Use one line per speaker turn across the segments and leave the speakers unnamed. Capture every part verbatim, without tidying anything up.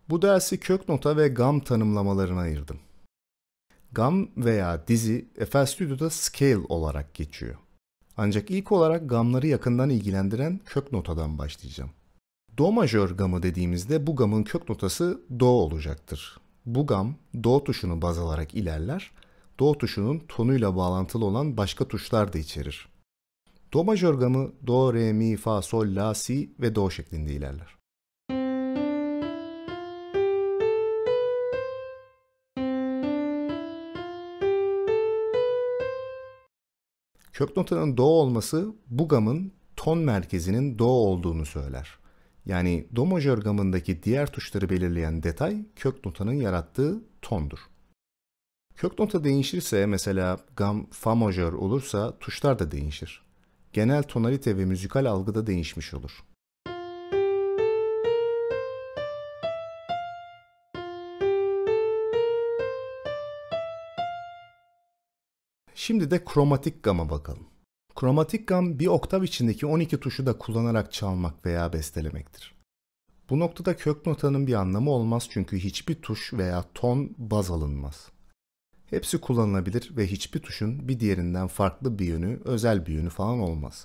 Bu dersi kök nota ve gam tanımlamalarına ayırdım. Gam veya dizi F L Studio'da scale olarak geçiyor. Ancak ilk olarak gamları yakından ilgilendiren kök notadan başlayacağım. Do majör gamı dediğimizde bu gamın kök notası do olacaktır. Bu gam do tuşunu baz alarak ilerler, do tuşunun tonuyla bağlantılı olan başka tuşlar da içerir. Do majör gamı do, re, mi, fa, sol, la, si ve do şeklinde ilerler. Kök notanın do olması bu gamın ton merkezinin do olduğunu söyler. Yani do majör gamındaki diğer tuşları belirleyen detay kök notanın yarattığı tondur. Kök nota değişirse, mesela gam fa majör olursa tuşlar da değişir. Genel tonalite ve müzikal algı da değişmiş olur. Şimdi de kromatik gama bakalım. Kromatik gam bir oktav içindeki on iki tuşu da kullanarak çalmak veya bestelemektir. Bu noktada kök notanın bir anlamı olmaz çünkü hiçbir tuş veya ton baz alınmaz. Hepsi kullanılabilir ve hiçbir tuşun bir diğerinden farklı bir yönü, özel bir yönü falan olmaz.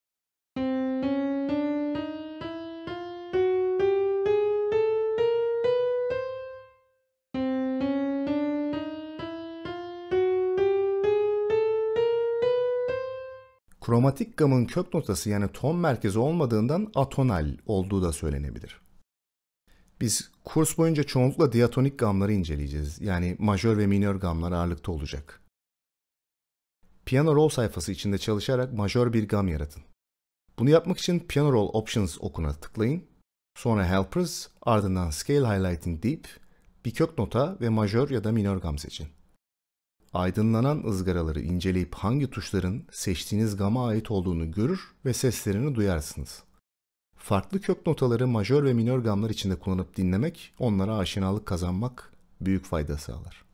Kromatik gamın kök notası yani ton merkezi olmadığından atonal olduğu da söylenebilir. Biz kurs boyunca çoğunlukla diatonik gamları inceleyeceğiz. Yani majör ve minör gamlar ağırlıkta olacak. Piano Roll sayfası içinde çalışarak majör bir gam yaratın. Bunu yapmak için Piano Roll Options okuna tıklayın. Sonra Helpers, ardından Scale Highlighting Deep, bir kök nota ve majör ya da minör gam seçin. Aydınlanan ızgaraları inceleyip hangi tuşların seçtiğiniz gama ait olduğunu görür ve seslerini duyarsınız. Farklı kök notaları majör ve minör gamlar içinde kullanıp dinlemek, onlara aşinalık kazanmak büyük fayda sağlar.